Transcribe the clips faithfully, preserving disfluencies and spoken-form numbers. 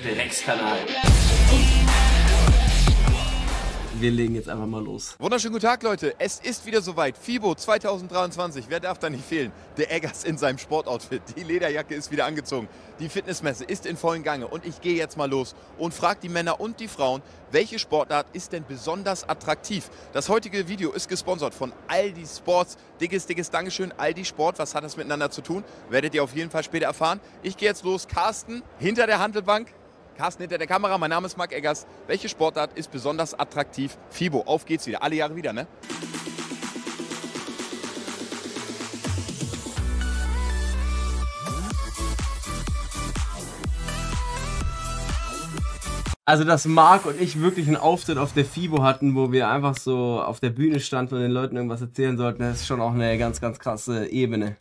Dreckskanal. Wir legen jetzt einfach mal los. Wunderschönen guten Tag, Leute. Es ist wieder soweit. FIBO zweitausenddreiundzwanzig. Wer darf da nicht fehlen? Der Eggers in seinem Sportoutfit. Die Lederjacke ist wieder angezogen. Die Fitnessmesse ist in vollem Gange. Und ich gehe jetzt mal los und frage die Männer und die Frauen, welche Sportart ist denn besonders attraktiv? Das heutige Video ist gesponsert von Aldi Sports. Dickes, dickes Dankeschön. Aldi Sport, was hat das miteinander zu tun? Werdet ihr auf jeden Fall später erfahren. Ich gehe jetzt los. Carsten hinter der Handelbank. Carsten hinter der Kamera, mein Name ist Marc Eggers. Welche Sportart ist besonders attraktiv? FIBO, auf geht's wieder. Alle Jahre wieder, ne? Also, dass Marc und ich wirklich einen Auftritt auf der FIBO hatten, wo wir einfach so auf der Bühne standen und den Leuten irgendwas erzählen sollten, das ist schon auch eine ganz, ganz krasse Ebene.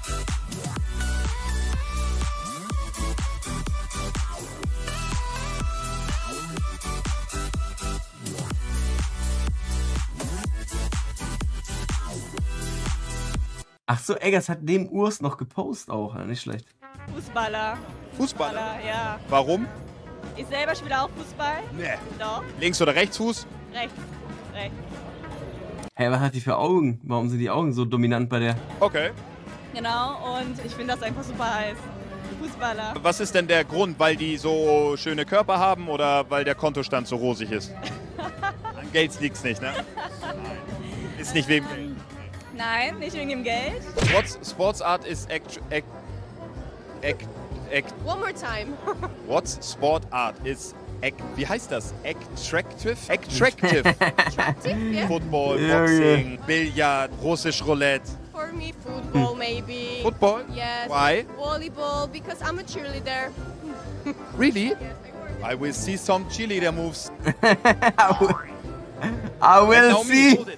Ach so, Eggers hat dem Urs noch gepostet auch, ja, nicht schlecht. Fußballer. Fußballer? Fußballer, ja. Warum? Ich selber spiele auch Fußball. Nee. Doch. Links- oder Rechtsfuß? Rechts. Rechts. Hey, was hat die für Augen? Warum sind die Augen so dominant bei der? Okay. Genau, und ich finde das einfach super heiß. Fußballer. Was ist denn der Grund? Weil die so schöne Körper haben oder weil der Kontostand so rosig ist? An Geld liegt's nicht, ne? Nein. Ist nicht wegen Geld. Nein, nicht wegen dem Geld. Sports, Sportsart ist act, act, act, act. One more time. What Sport Art is act, wie heißt das? Attractive? Attractive. Attractive, yeah. Football, Yeah, Boxing, Billard, Russisch Roulette. For me, football maybe. Football? Yes. Why? Volleyball, because I'm a cheerleader. Really? Yes, I I will see some cheerleader moves. I will, I And will now me, see. hold it.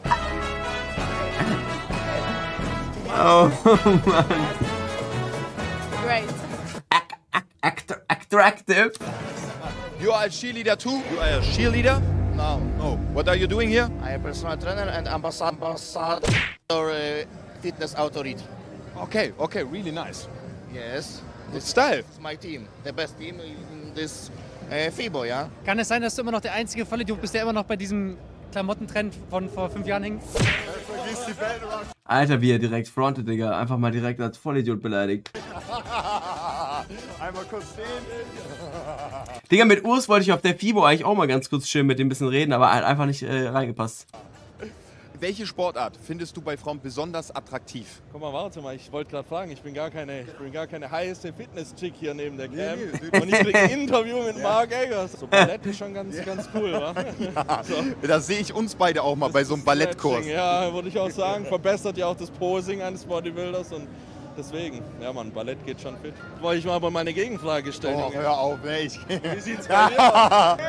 Oh Mann. Great. Act attractive. You are a cheerleader too? You are a cheerleader? No, No. What are you doing here? I am personal trainer and ambassador, ambassador uh, fitness authority. Okay, okay, really nice. Yes, Good style. it's my team, the best team in this uh, FIBO, ja. Kann es sein, dass du immer noch der einzige Vollidiot bist, der immer noch bei diesem Klamottentrend von vor fünf Jahren hängt? Alter, wie er direkt frontet, Digga. Einfach mal direkt als Vollidiot beleidigt. Einmal kurz stehen. Digga, mit Urs wollte ich auf der FIBO eigentlich auch mal ganz kurz schön mit dem ein bisschen reden, aber halt einfach nicht äh, reingepasst. Welche Sportart findest du bei Frauen besonders attraktiv? Guck mal, warte mal, ich wollte gerade fragen, ich bin gar keine, ich bin gar keine heiße Fitness-Chick hier neben der Cam. Nee, nee, und ich krieg ein Interview mit Marc Eggers. So Ballett ist schon ganz, ganz cool, wa? Ja, So. da sehe ich uns beide auch mal bei so einem Ballettkurs. Ja, würde ich auch sagen, verbessert ja auch das Posing eines Bodybuilders und deswegen, ja Mann, Ballett geht schon fit. Wollte ich mal aber meine Gegenfrage stellen. Oh, Junge. hör auf, ne? Ich Wie sieht's bei dir aus?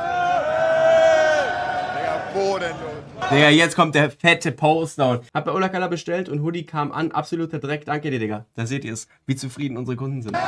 Digga, bodenlos. Digga, jetzt kommt der fette Postdown. Hab bei Ulakala bestellt und Hoodie kam an. Absoluter Dreck. Danke dir, Digga. Da seht ihr es, wie zufrieden unsere Kunden sind.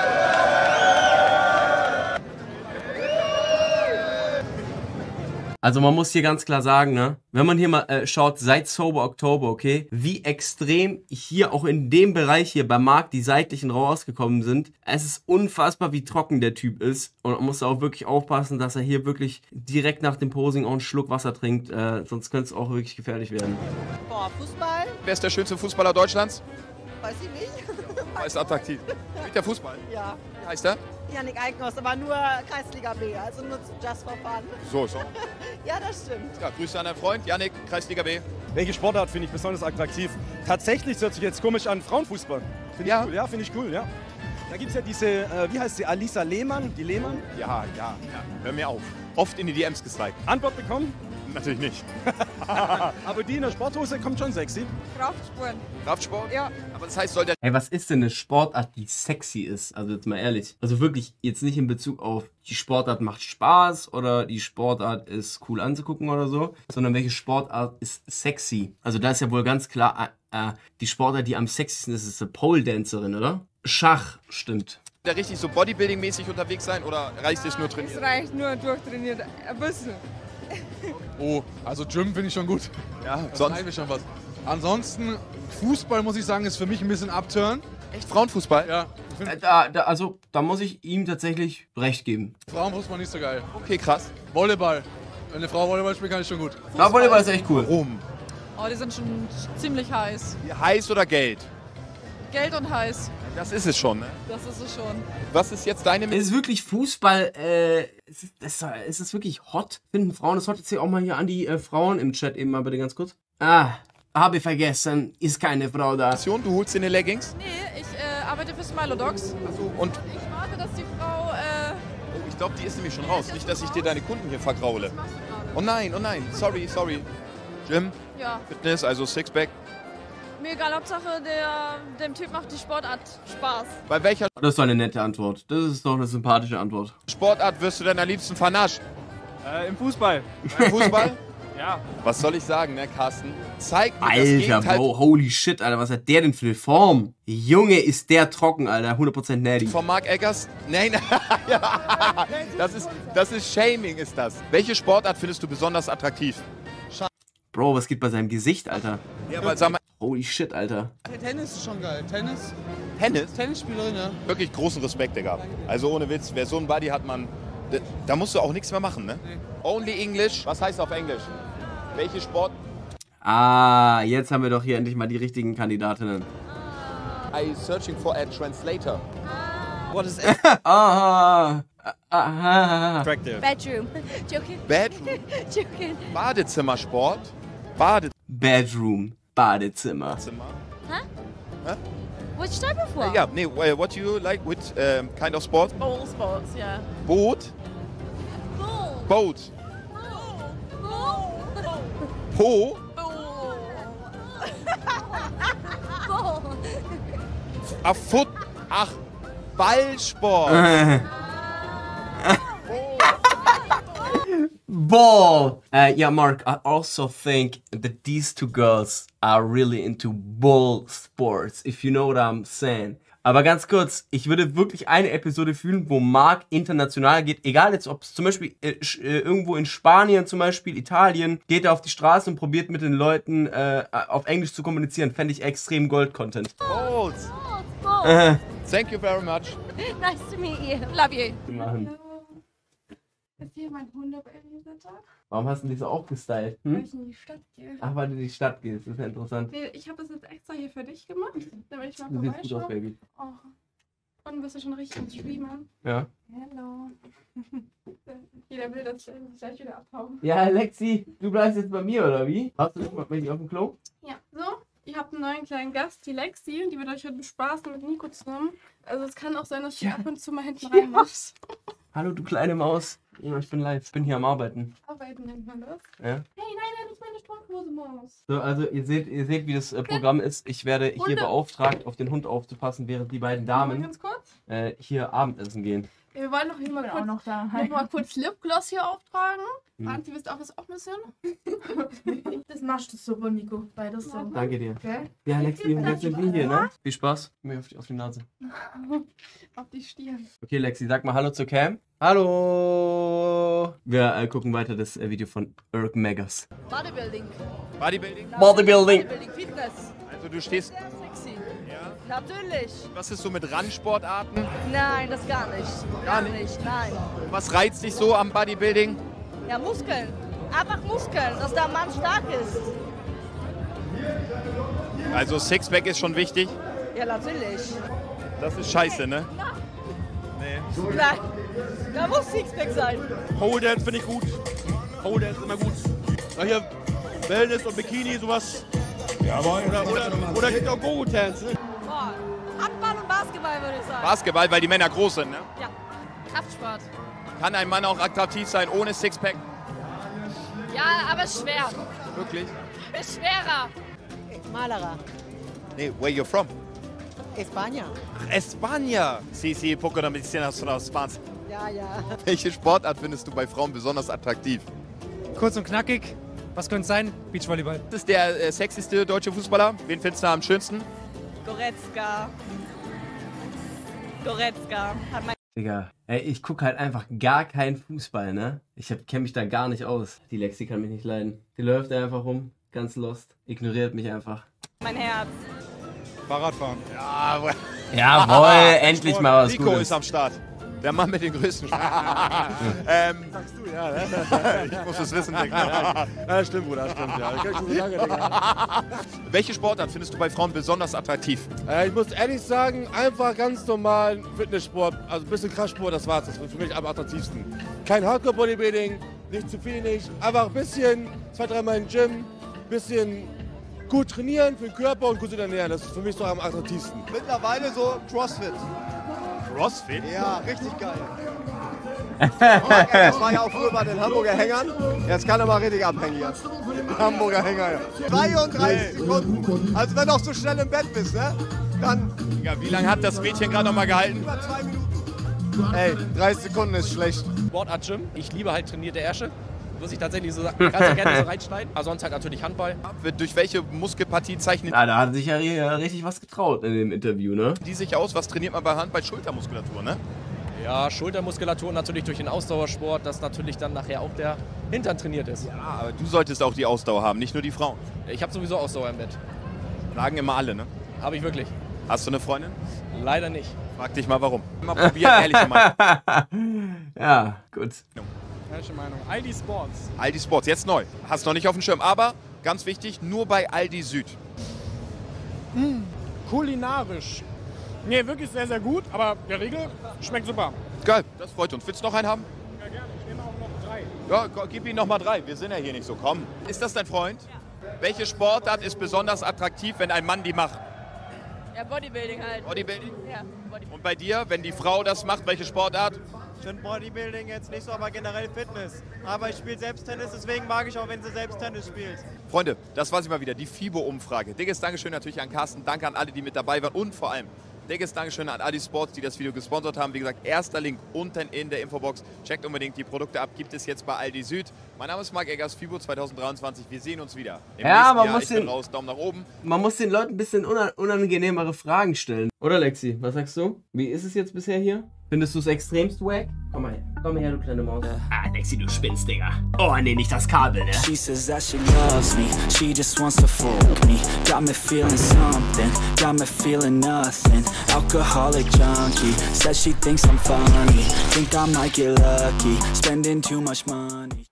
Also man muss hier ganz klar sagen, ne, wenn man hier mal äh, schaut, seit Sober Oktober, okay, wie extrem hier auch in dem Bereich hier beim Markt die seitlichen rausgekommen sind. Es ist unfassbar, wie trocken der Typ ist und man muss auch wirklich aufpassen, dass er hier wirklich direkt nach dem Posing auch einen Schluck Wasser trinkt, äh, sonst könnte es auch wirklich gefährlich werden. Boah, Fußball? Wer ist der schönste Fußballer Deutschlands? Weiß ich nicht. Ist attraktiv. Mit der Fußball. Ja, Wie heißt der? Yannick Eicknos, aber nur Kreisliga B, also nur just for fun. So, so. Ja, das stimmt. Ja, Grüße an deinen Freund, Yannick, Kreisliga B. Welche Sportart finde ich besonders attraktiv? Tatsächlich hört sich jetzt komisch an, Frauenfußball. Finde Ja. ich cool, ja, finde ich cool, ja. Da gibt es ja diese, äh, wie heißt sie, Alisa Lehmann, die Lehmann. Ja, ja, ja. Hör mir auf. Oft in die D Ms gestrikt. Antwort bekommen, Natürlich nicht. aber die in der Sporthose kommt schon sexy. Kraftsport. Kraftsport? Ja. Aber das heißt, soll der Hey, was ist denn eine Sportart, die sexy ist? Also jetzt mal ehrlich. Also wirklich jetzt nicht in Bezug auf die Sportart macht Spaß oder die Sportart ist cool anzugucken oder so, sondern welche Sportart ist sexy? Also da ist ja wohl ganz klar, äh, äh, die Sportart, die am sexiesten ist, ist eine Pole Dancerin, oder? Schach, stimmt. der richtig so Bodybuilding-mäßig unterwegs sein oder reicht es nur trainieren? Es reicht nur durchtrainiert, ein bisschen. Oh, also Gym finde ich schon gut. Ja, Das sonst. treibe ich schon was. Ansonsten, Fußball muss ich sagen, ist für mich ein bisschen Upturn. Echt Frauenfußball? Ja, Äh, da, da, also, da muss ich ihm tatsächlich recht geben. Frauenfußball nicht so geil. Okay, krass. Volleyball. Wenn eine Frau Volleyball spielt, kann ich schon gut. Ja, Volleyball ist echt cool. Warum? Oh, die sind schon ziemlich heiß. Heiß oder Geld? Geld und heiß. Das ist es schon, ne? Das ist es schon. Was ist jetzt deine... Es ist wirklich Fußball, äh, es ist, es, es ist wirklich hot. Finden Frauen das hot? Jetzt hier auch mal hier an die äh, Frauen im Chat eben mal bitte ganz kurz. Ah, habe vergessen, ist keine Frau da. Du holst dir eine Leggings? Nee, ich äh, arbeite für Smilodogs. Achso, und... Ich warte, dass die Frau, äh... Oh, ich glaube, die ist nämlich schon raus. Nicht, dass ich dir deine Kunden hier vergraule. Oh nein, oh nein, sorry, sorry. Gym, Ja. Fitness, also Sixpack. Mir egal, Hauptsache der, dem Typ macht die Sportart Spaß. Bei welcher Das ist doch eine nette Antwort. Das ist doch eine sympathische Antwort. Sportart wirst du denn am liebsten vernascht? Äh, Im Fußball. Beim Fußball? Ja. Was soll ich sagen, ne, Carsten? Zeig mir das Alter, Gegenteil Bro, holy shit, Alter, was hat der denn für eine Form? Junge, ist der trocken, Alter, hundert Prozent natty. von Mark Eggers. Nein, ja. das, ist, das ist Shaming, ist das. Welche Sportart findest du besonders attraktiv? Bro, was geht bei seinem Gesicht, Alter? Ja, aber sag mal, Holy shit, Alter. Tennis ist schon geil. Tennis? Tennis? Tennisspielerin, ja. Wirklich großen Respekt, Digga. Also ohne Witz, wer so einen Buddy hat, man, da, da musst du auch nichts mehr machen, ne? Nee. Only English. Was heißt auf Englisch? Welche Sport? Ah, jetzt haben wir doch hier endlich mal die richtigen Kandidatinnen. I searching for a translator. What is Aha. Aha. Attractive. Bedroom. Joking. Bedroom. Joking. Badezimmersport. Badezimmer. Bedroom. Badezimmer. Which type of one? Ja, nee, well, what do you like with um, kind of sport? Ball Sports, ja. Boot. Bull. Boat. Bull. Po. Bull. Ach, Foot. Ach, Ballsport. Ball. Uh, yeah, Mark, I also think that these two girls are really into ball sports, if you know what I'm saying. Aber ganz kurz, ich würde wirklich eine Episode fühlen, wo Mark international geht, egal jetzt, ob es zum Beispiel äh, äh, irgendwo in Spanien, zum Beispiel Italien, geht er auf die Straße und probiert mit den Leuten äh, auf Englisch zu kommunizieren, fände ich extrem Gold-Content. Balls. Bull. Äh, Thank you very much. Nice to meet you. Love you. machen. Ist hier mein Hundebabysitter? Warum hast du dich so aufgestylt? Weil Hm? ich in die Stadt gehe. Ach, weil du in die Stadt gehst, das ist ja interessant. Nee, ich habe das jetzt extra hier für dich gemacht, damit ich mal Du siehst gut aus, vorbeischaue. Baby. Oh. Und bist du schon richtig ins Streamen? Ja. Hello. Jeder will, dass ich gleich wieder abhauen. Ja, Lexi, du bleibst jetzt bei mir, oder wie? Hast du dich mal bei dir auf dem Klo? Ja, so. Ihr habt einen neuen kleinen Gast, die Lexi, die wird euch heute bespaßen mit Nico zusammen. Also es kann auch sein, dass sie Ja. ab und zu mal hinten rein muss. Hallo, du kleine Maus. Ja, ich bin live. Ich bin hier am Arbeiten. Arbeiten nennt man das. Ja. Hey, nein, nein, nicht meine Strumpfhose, Maus. So, also ihr seht, ihr seht, wie das äh, Programm ist. Ich werde hier Hunde. beauftragt, auf den Hund aufzupassen, während die beiden Mal Damen ganz kurz. äh, hier Abendessen gehen. Wir wollen noch hier mal kurz, noch da. noch mal kurz Lipgloss hier auftragen. Hm. Anti, willst du auch das auch ein bisschen? Das machst du super, Nico. Beides so. Danke dir. Okay. Ja, Lexi, und jetzt sind wir hier, ne? Viel Spaß. Mir auf die, auf die Nase. Auf die Stirn. Okay, Lexi, sag mal Hallo zur Cam. Hallo! Wir äh, gucken weiter das äh, Video von Erk Megas. Bodybuilding. Bodybuilding. Bodybuilding! Fitness. Also du stehst... Sexy. Ja. Natürlich. Was ist so mit Randsportarten? Nein, das gar nicht. Gar nicht, nein. Was reizt dich so am Bodybuilding? Ja, Muskeln. Einfach Muskeln, dass der Mann stark ist. Also Sixpack ist schon wichtig. Ja, natürlich. Das ist scheiße, ne? Nee. Nein, da muss Sixpack sein. Pole Dance finde ich gut. Pole Dance ist immer gut. Na hier Wellness und Bikini, sowas. Jawohl. Oder, oder, oder geht auch Go-Go Dance. Ne? Boah, Handball und Basketball würde ich sagen. Basketball, weil die Männer groß sind, ne? Ja, Kraftsport. Kann ein Mann auch attraktiv sein ohne Sixpack? Ja, aber schwer. Wirklich? Ist schwerer. Málaga. Nee, where you from? España. España. Sí, sí, poco de medicina son aus Spanisch. Ja, ja. Welche Sportart findest du bei Frauen besonders attraktiv? Kurz und knackig. Was könnte es sein? Beachvolleyball. Das ist der äh, sexyste deutsche Fußballer. Wen findest du am schönsten? Goretzka. Goretzka. Hat mein Digga, ey, ich guck halt einfach gar keinen Fußball, ne? Ich kenne mich da gar nicht aus. Die Lexi kann mich nicht leiden. Die läuft einfach rum, ganz lost, ignoriert mich einfach. mein Herz. Fahrradfahren. Ja, Jawohl, endlich mal was Nico Gutes. ist am Start. Der Mann mit den größten ähm, Sagst du, ja, ne? Ich muss es wissen, Digga. Ja, stimmt, Bruder, stimmt, ja. Ich schon so lange, Digga. Welche Sportart findest du bei Frauen besonders attraktiv? Äh, ich muss ehrlich sagen, einfach ganz normal Fitnesssport, also ein bisschen Kraftsport, das war's. Das ist für mich am attraktivsten. Kein Hardcore-Bodybuilding, nicht zu viel nicht. Einfach ein bisschen, zwei, dreimal im Gym, ein bisschen gut trainieren für den Körper und gut zu ernähren. Das ist für mich so am attraktivsten. Mittlerweile so Crossfit. Crossfit? Ja, richtig geil. Das war ja auch früher bei den Hamburger Hängern. Jetzt kann er mal richtig abhängen hier. Hamburger Hänger. dreiunddreißig Sekunden. Also wenn du auch so schnell im Bett bist, ne? Dann. Ja, wie lange hat das Mädchen gerade noch mal gehalten? Über zwei Minuten. Ey, dreißig Sekunden ist schlecht. Sportart Gym. Ich liebe halt trainierte Ärsche. Muss ich tatsächlich so sagen. Kannst du gerne so reinschneiden. Aber sonst halt natürlich Handball. Durch welche Muskelpartie zeichnet Ah, da hat sich ja richtig was getraut in dem Interview, ne? die sich aus? Was trainiert man bei Handball? Schultermuskulatur, ne? Ja, Schultermuskulatur natürlich durch den Ausdauersport, dass natürlich dann nachher auch der Hintern trainiert ist. Ja, aber du solltest auch die Ausdauer haben, nicht nur die Frauen. Ich habe sowieso Ausdauer im Bett. Sagen immer alle, ne? Habe ich wirklich. Hast du eine Freundin? Leider nicht. Frag dich mal warum. Mal probieren, ehrlich mal. Ja, gut. Falsche Meinung. Aldi Sports. Aldi Sports, jetzt neu. Hast noch nicht auf dem Schirm, aber ganz wichtig, nur bei Aldi Süd. Mm, kulinarisch. Nee, wirklich sehr, sehr gut, aber der Riegel schmeckt super. Geil, das freut uns. Willst du noch einen haben? Ja, gerne. Ich nehme auch noch drei. Ja, go- gib ihm noch mal drei. Wir sind ja hier nicht so. Komm. Ist das dein Freund? Ja. Welche Sportart ist besonders attraktiv, wenn ein Mann die macht? Ja, Bodybuilding halt. Bodybuilding? Ja, Bodybuilding. Und bei dir, wenn die Frau das macht, welche Sportart? Ich finde Bodybuilding jetzt nicht so, aber generell Fitness. Aber ich spiele selbst Tennis, deswegen mag ich auch, wenn sie selbst Tennis spielt. Freunde, das war sie mal wieder, die FIBO-Umfrage. Dickes Dankeschön natürlich an Carsten, danke an alle, die mit dabei waren und vor allem dickes Dankeschön an Aldi Sports, die das Video gesponsert haben. Wie gesagt, erster Link unten in der Infobox. Checkt unbedingt die Produkte ab, gibt es jetzt bei Aldi Süd. Mein Name ist Marc Eggers, FIBO zwanzig dreiundzwanzig. Wir sehen uns wieder im Ja, nächsten man Jahr. muss Ich bin den- raus, Daumen nach oben. Man muss den Leuten ein bisschen una- unangenehmere Fragen stellen. Oder Lexi, was sagst du? Wie ist es jetzt bisher hier? Findest du es extremst wack? Komm mal her. Komm mal her, du kleine Maus. Ah, Lexi, du spinnst, Digga. Oh, nee, nicht das Kabel, ne? She says that she loves me, she just wants to fuck me. Got me feeling something, got me feeling nothing. Alcoholic junkie, says she thinks I'm funny. Think I might get lucky, spending too much money.